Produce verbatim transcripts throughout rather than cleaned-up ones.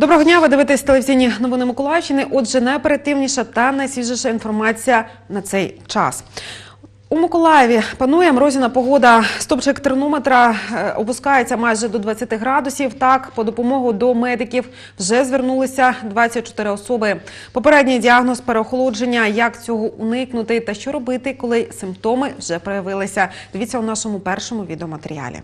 Доброго дня, ви дивитесь телевізійні новини Миколаївщини. Отже, найоперативніша та найсвіжіша інформація на цей час. У Миколаєві панує морозяна погода. Стопчик термометра опускається майже до двадцяти градусів. Так, по допомогу до медиків вже звернулися двадцять чотири особи. Попередній діагноз – переохолодження. Як цього уникнути та що робити, коли симптоми вже проявилися? Дивіться у нашому першому відеоматеріалі.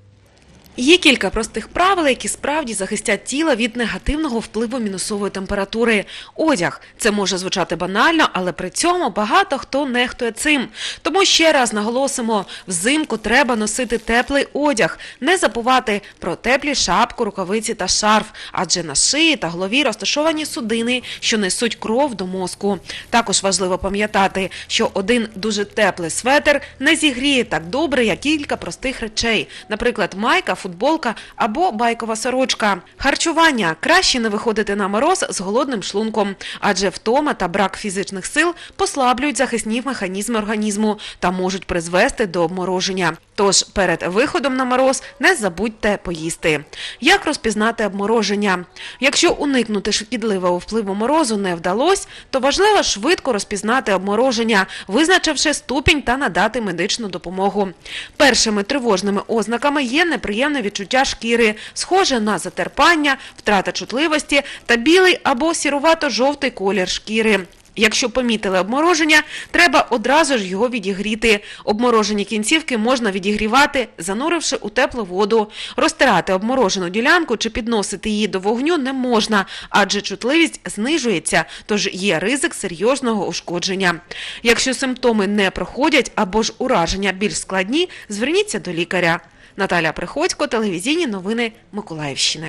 Є кілька простих правил, які справді захистять тіло від негативного впливу мінусової температури. Одяг. Це може звучати банально, але при цьому багато хто нехтує цим. Тому ще раз наголосимо, взимку треба носити теплий одяг, не забувати про теплі шапку, рукавиці та шарф, адже на шиї та голові розташовані судини, що несуть кров до мозку. Також важливо пам'ятати, що один дуже теплий светр не зігріє так добре, як кілька простих речей, наприклад, майка, футболка або байкова сорочка. Харчування. Краще не виходити на мороз з голодним шлунком, адже втома та брак фізичних сил послаблюють захисні механізми організму та можуть призвести до обмороження. Тож перед виходом на мороз не забудьте поїсти. Як розпізнати обмороження? Якщо уникнути шкідливого впливу морозу не вдалося, то важливо швидко розпізнати обмороження, визначивши ступінь та надати медичну допомогу. Першими тривожними ознаками є неприємне відчуття шкіри, схоже на затерпання, втрата чутливості та білий або сірувато-жовтий колір шкіри. Якщо помітили обмороження, треба одразу ж його відігріти. Обморожені кінцівки можна відігрівати, зануривши у теплу воду. Розтирати обморожену ділянку чи підносити її до вогню не можна, адже чутливість знижується, тож є ризик серйозного ушкодження. Якщо симптоми не проходять або ж ураження більш складні, зверніться до лікаря. Наталя Приходько, телевізійні новини Миколаївщини.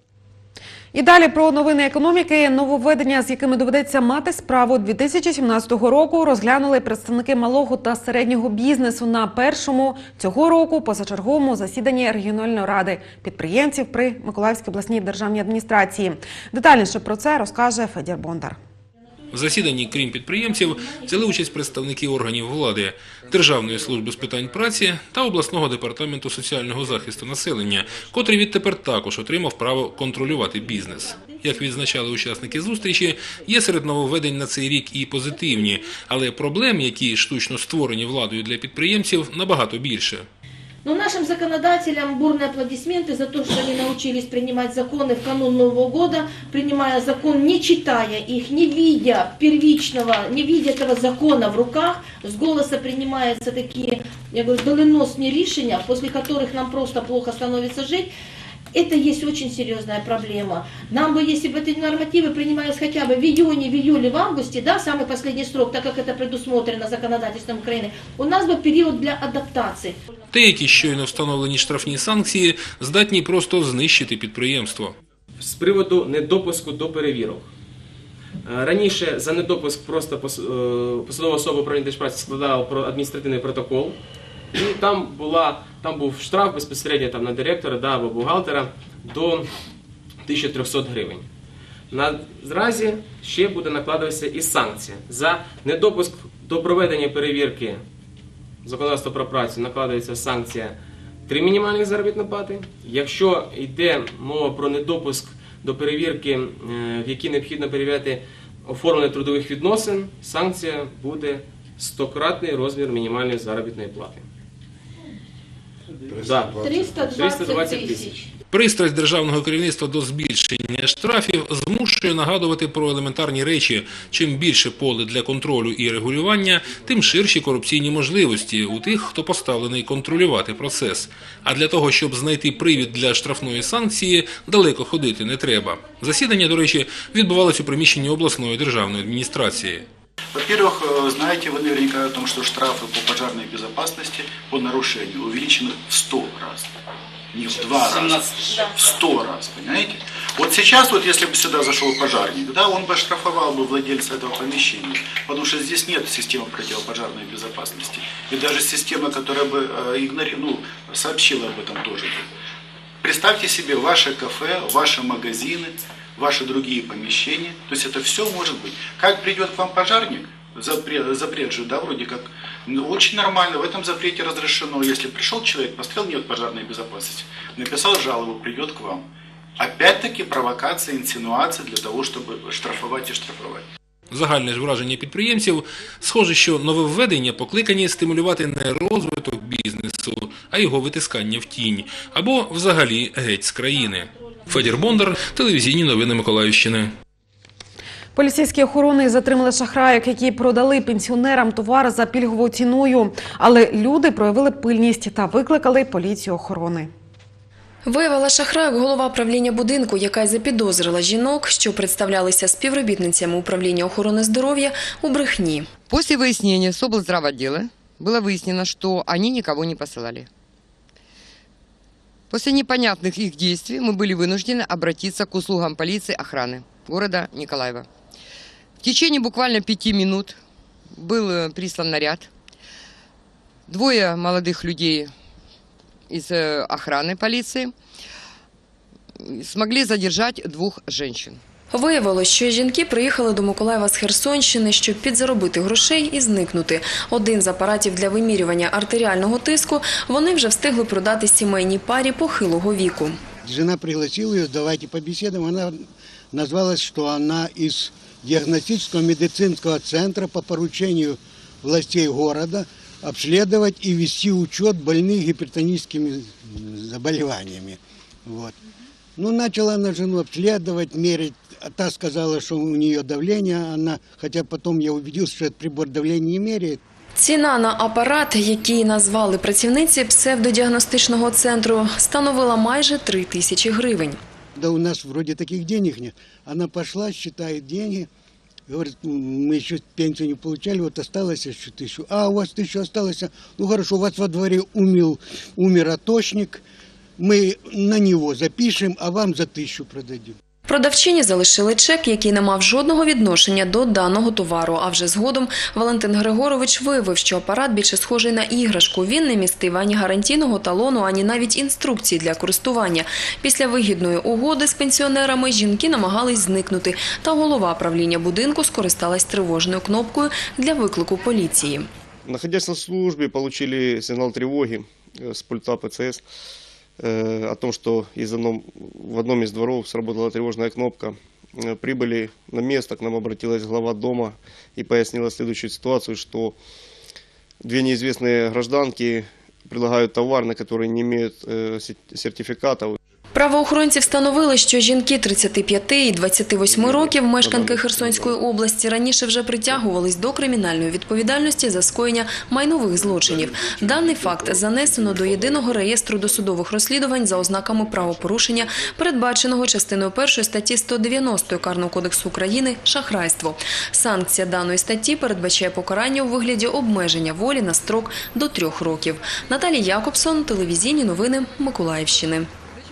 І далі про новини економіки. Нововведення, з якими доведеться мати справу дві тисячі сімнадцятого року, розглянули представники малого та середнього бізнесу на першому цього року позачерговому засіданні регіональної ради підприємців при Миколаївській обласній державній адміністрації. Детальніше про це розкаже Федір Бондар. В засіданні, крім підприємців, взяли участь представники органів влади, Державної служби з питань праці та обласного департаменту соціального захисту населення, котрий відтепер також отримав право контролювати бізнес. Як відзначали учасники зустрічі, є серед нововведень на цей рік і позитивні, але проблем, які штучно створені владою для підприємців, набагато більше. Но нашим законодателям бурные аплодисменты за то, что они научились принимать законы в канун Нового года, принимая закон, не читая их, не видя первичного, не видя этого закона в руках, с голоса принимаются такие, я говорю, доленосные решения, после которых нам просто плохо становится жить. Это есть очень серьезная проблема. Нам бы, если бы эти нормативы принимались хотя бы в июне, в июле, в августе, да, самый последний срок, так как это предусмотрено законодательством Украины, у нас бы период для адаптации. Деякі щойно встановлені штрафні санкції здатні просто знищити підприємство. З приводу недопуску до перевірок. Раніше за недопуск просто посадова особа управління держпраці складала адміністративний протокол. І там, була, там був штраф безпосередньо там, на директора да, або бухгалтера до тисячі трьохсот гривень. Наразі ще буде накладатися і санкція. За недопуск до проведення перевірки законодавства про працю накладається санкція три мінімальних заробітної плати. Якщо йде мова про недопуск до перевірки, в якій необхідно перевіряти оформлення трудових відносин, санкція буде стократний розмір мінімальної заробітної плати. триста двадцять тисяч. Пристрасть державного керівництва до збільшення штрафів змушує нагадувати про елементарні речі. Чим більше поле для контролю і регулювання, тим ширші корупційні можливості у тих, хто поставлений контролювати процес. А для того, щоб знайти привід для штрафної санкції, далеко ходити не треба. Засідання, до речі, відбувалося у приміщенні обласної державної адміністрації. Во-первых, знаете вы наверняка о том, что штрафы по пожарной безопасности по нарушению увеличены в сто раз. Не в два раза, в сто раз, понимаете? Вот сейчас, вот если бы сюда зашел пожарник, да, он бы штрафовал бы владельца этого помещения, потому что здесь нет системы противопожарной безопасности. И даже система, которая бы игнори... ну, сообщила об этом тоже. Представьте себе ваше кафе, ваши магазины, ваши другие помещения, то есть это все может быть. Как придет к вам пожарник, запрет, запрет же, да, вроде как, ну, очень нормально, в этом запрете разрешено, если пришел человек, посмотрел, нет пожарной безопасности, написал жалобу, придет к вам. Опять-таки провокация, инсинуация для того, чтобы штрафовать и штрафовать. Загальне ж враження підприємців схоже, що нововведення покликані стимулювати не розвиток бізнесу, а його витискання в тінь, або взагалі геть з країни. Федір Бондар, телевізійні новини Миколаївщини. Поліцейські охорони затримали шахрайок, які продали пенсіонерам товар за пільговою ціною. Але люди проявили пильність та викликали поліцію охорони. Виявила шахрайок голова правління будинку, яка й запідозрила жінок, що представлялися співробітницями управління охорони здоров'я, у брехні. После выяснения с облздравотдела было выяснено, что они никого не посылали. После непонятных их действий мы были вынуждены обратиться к услугам полиции охраны города Николаева. В течение буквально пяти минут был прислан наряд. Двое молодых людей из охраны полиции смогли задержать двух женщин. Виявилось, що жінки приїхали до Миколаєва з Херсонщини, щоб підзаробити грошей і зникнути. Один з апаратів для вимірювання артеріального тиску вони вже встигли продати сімейній парі похилого віку. Жена пригласила ее, давайте побеседуем. Она назвалась, что она из диагностического медицинского центра по поручению властей города обследовать и вести учет больных гипертоническими заболеваниями. Вот. Ну, начала она жену обследовать, мерить. А та сказала, что у нее давление, она, хотя потом я убедился, что этот прибор давления не меряет. Ціна на апарат, який назвали працівниці псевдодіагностичного центру, становила майже три тисячі гривень. Да у нас вроде таких денег нет. Она пошла, считает деньги, говорит, мы еще пенсию не получали, вот осталось еще тысячу. А, у вас тысячу осталось? Ну хорошо, у вас во дворе умер, умер атошник, мы на него запишем, а вам за тысячу продадим. Продавчині залишили чек, який не мав жодного відношення до даного товару. А вже згодом Валентин Григорович виявив, що апарат більше схожий на іграшку. Він не містив ані гарантійного талону, ані навіть інструкції для користування. Після вигідної угоди з пенсіонерами жінки намагались зникнути. Та голова правління будинку скористалась тривожною кнопкою для виклику поліції. Находясь на службе, получили сигнал тревоги с пульта ПЦС о том, что из одном, в одном из дворов сработала тревожная кнопка. Прибыли на место, к нам обратилась глава дома и пояснила следующую ситуацию, что две неизвестные гражданки предлагают товар, на который не имеют сертификатов. Правоохоронці встановили, що жінки тридцяти п'яти і двадцяти восьми років, мешканки Херсонської області, раніше вже притягувались до кримінальної відповідальності за скоєння майнових злочинів. Даний факт занесено до єдиного реєстру досудових розслідувань за ознаками правопорушення, передбаченого частиною першої статті сто дев'яносто Карного кодексу України «Шахрайство». Санкція даної статті передбачає покарання у вигляді обмеження волі на строк до трьох років. Наталія Якобсон, телевізійні новини Миколаївщини.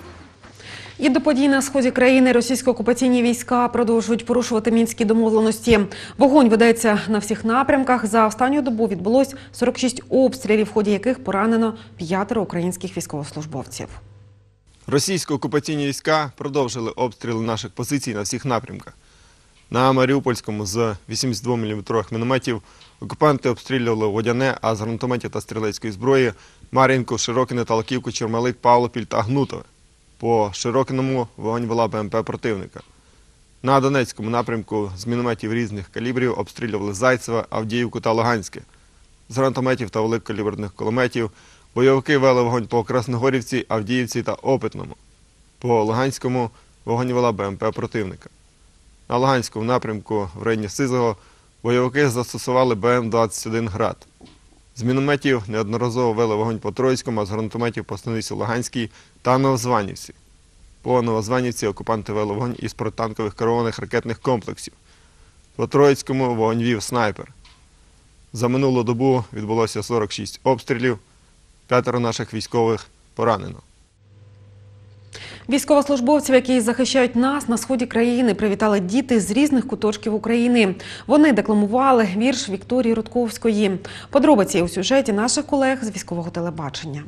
І до подій на сході країни російсько-окупаційні війська продовжують порушувати мінські домовленості. Вогонь ведеться на всіх напрямках. За останню добу відбулось сорок шість обстрілів, в ході яких поранено п'ятеро українських військовослужбовців. Російсько-окупаційні війська продовжили обстріли наших позицій на всіх напрямках. На Маріупольському з вісімдесят два міліметрових мінометів окупанти обстрілювали Водяне, а з гранатометів та стрілецької зброї Мар'їнку, Широкине, Талаківку, Чермалик, Павлопіль та Гнутове. По Широкиному вогонь вела БМП противника. На Донецькому напрямку з мінометів різних калібрів обстрілювали Зайцеве, Авдіївку та Луганське. З гранатометів та великокаліберних кулеметів бойовики вели вогонь по Красногорівці, Авдіївці та Опитному. По Луганському вогонь вела БМП противника. На Луганському напрямку в районі Сизого бойовики застосували Б М двадцять один «Град». З мінометів неодноразово вели вогонь по Троїцькому, а з гранатометів по Станиці Луганській та Новозванівці. По Новозванівці окупанти вели вогонь із протитанкових керованих ракетних комплексів. По Троїцькому вогонь вів снайпер. За минулу добу відбулося сорок шість обстрілів, п'ятеро наших військових поранено. Військовослужбовців, які захищають нас на сході країни, привітали діти з різних куточків України. Вони декламували вірш Вікторії Рудковської. Подробиці у сюжеті наших колег з військового телебачення.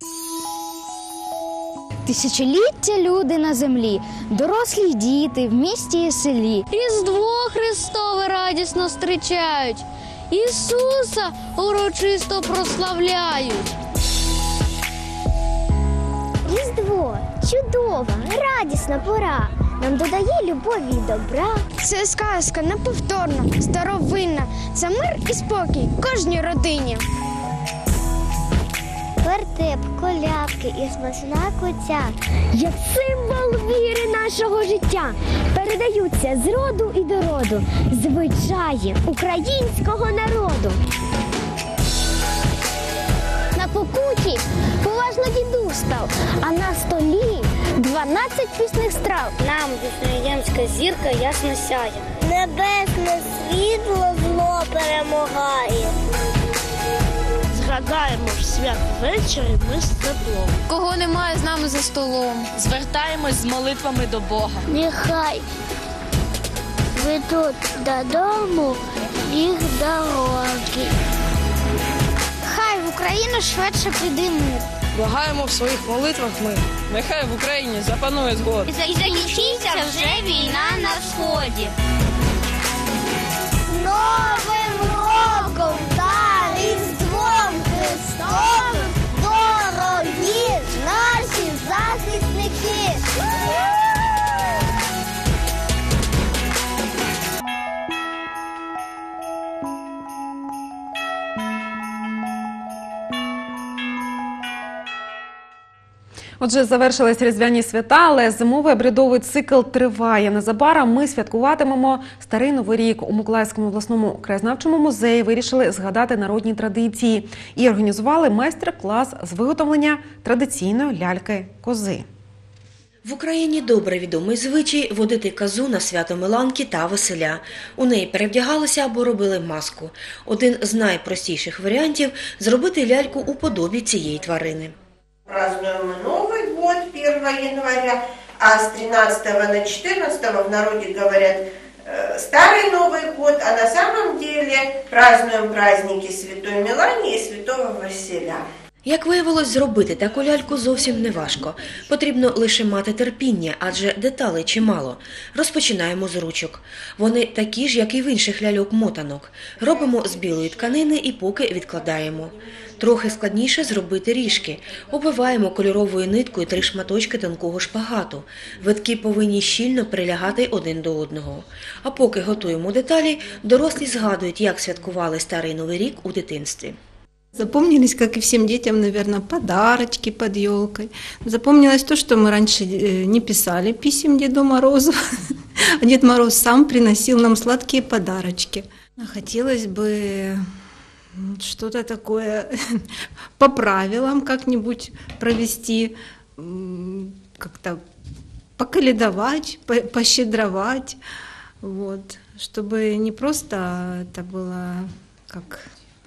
Тисячоліття люди на землі, дорослі й діти в місті і селі. Різдво Христове радісно зустрічають, Ісуса урочисто прославляють. Різдво Різдво – чудова, радісна пора. Нам додає любові і добра. Це сказка неповторна, старовинна. Це мир і спокій кожній родині. Вертеп, колядки і смачна куця. Як символ віри нашого життя. Передаються з роду і до роду звичаї українського народу. На покуті поважно дідусь став, а на столі дванадцять пісних страв. Нам віфлеємська зірка ясно сяє. Небесне світло зло перемагає. Згадаємо в святвечері ми з теплом. Кого немає з нами за столом. Звертаємось з молитвами до Бога. Нехай ведуть додому їх дороги. Хай в Україну швидше піде мир. Благаємо в своїх молитвах ми. Нехай в Україні запанує згод. І закінчиться вже війна на сході. Новим роком та Різдвом Христовим дорогі наші захисники! Отже, завершились різдвяні свята, але зимовий обрядовий цикл триває. Незабаром ми святкуватимемо Старий Новий рік. У Миколаївському обласному краєзнавчому музеї вирішили згадати народні традиції і організували майстер-клас з виготовлення традиційної ляльки-кози. В Україні добре відомий звичай водити козу на свято Миланки та Василя. У неї перевдягалися або робили маску. Один з найпростіших варіантів – зробити ляльку у подобі цієї тварини. Празднуем мы Новый год первого января, а с тринадцатого на четырнадцатое в народе говорят э, Старый Новый год, а на самом деле празднуем праздники Святой Милании и Святого Василя. Як виявилось, зробити таку ляльку зовсім не важко. Потрібно лише мати терпіння, адже деталей чимало. Розпочинаємо з ручок. Вони такі ж, як і в інших ляльок-мотанок. Робимо з білої тканини і поки відкладаємо. Трохи складніше зробити ріжки. Обвиваємо кольоровою ниткою три шматочки тонкого шпагату. Витки повинні щільно прилягати один до одного. А поки готуємо деталі, дорослі згадують, як святкували Старий Новий рік у дитинстві. Запомнились, как и всем детям, наверное, подарочки под елкой. Запомнилось то, что мы раньше не писали писем Деду Морозу, а Дед Мороз сам приносил нам сладкие подарочки. Хотелось бы что-то такое по правилам как-нибудь провести, как-то поколедовать, пощедровать, вот, чтобы не просто это было как...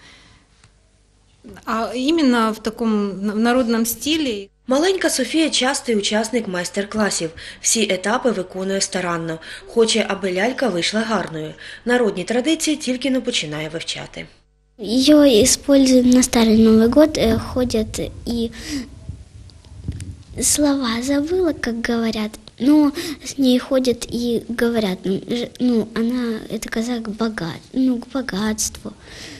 а іменно в такому в народному стилі. Маленька Софія – частий учасник майстер-класів. Всі етапи виконує старанно. Хоче, аби лялька вийшла гарною. Народні традиції тільки не починає вивчати. Ее используют на Старый Новый год, ходят и слова забыла, как говорят, но с ней ходят и говорят, ну, она, это коза к богат, ну, к богатству.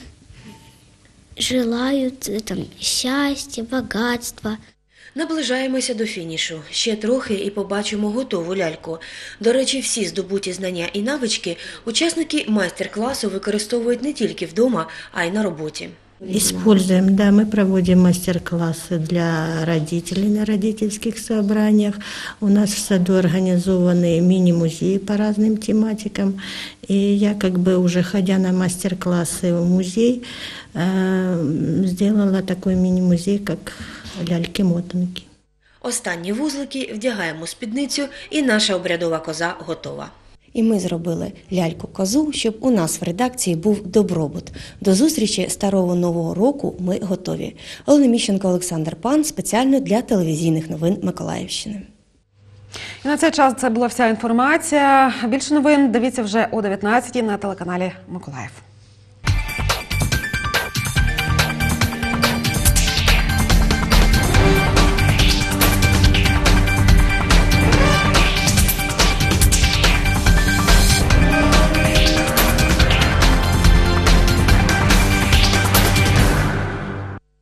Желають там щастя, багатства. Наближаємося до фінішу. Ще трохи і побачимо готову ляльку. До речі, всі здобуті знання і навички учасники майстер-класу використовують не тільки вдома, а й на роботі. Используем, да, мы проводим мастер-классы для родителей на родительских собраниях. У нас в саду организованы мини-музеи по разным тематикам. И я, как бы уже ходя на мастер-классы в музей, э, сделала такой мини-музей, как ляльки-мотанки. Останні вузлики вдягаємо спідницю, і наша обрядова коза готова. І ми зробили ляльку-козу, щоб у нас в редакції був добробут. До зустрічі Старого Нового року ми готові. Олена Міщенко, Олександр Пан, спеціально для телевізійних новин Миколаївщини. І на цей час це була вся інформація. Більше новин дивіться вже о дев'ятнадцятій на телеканалі Миколаїв.